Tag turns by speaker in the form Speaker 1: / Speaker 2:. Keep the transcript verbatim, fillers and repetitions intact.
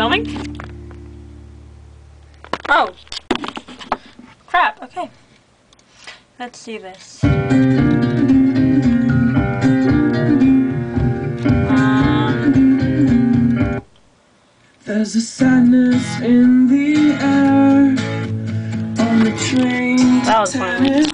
Speaker 1: filming? Oh. Crap, okay. Let's see this. Um,
Speaker 2: There's a sadness in the air on the train.
Speaker 1: That was funny.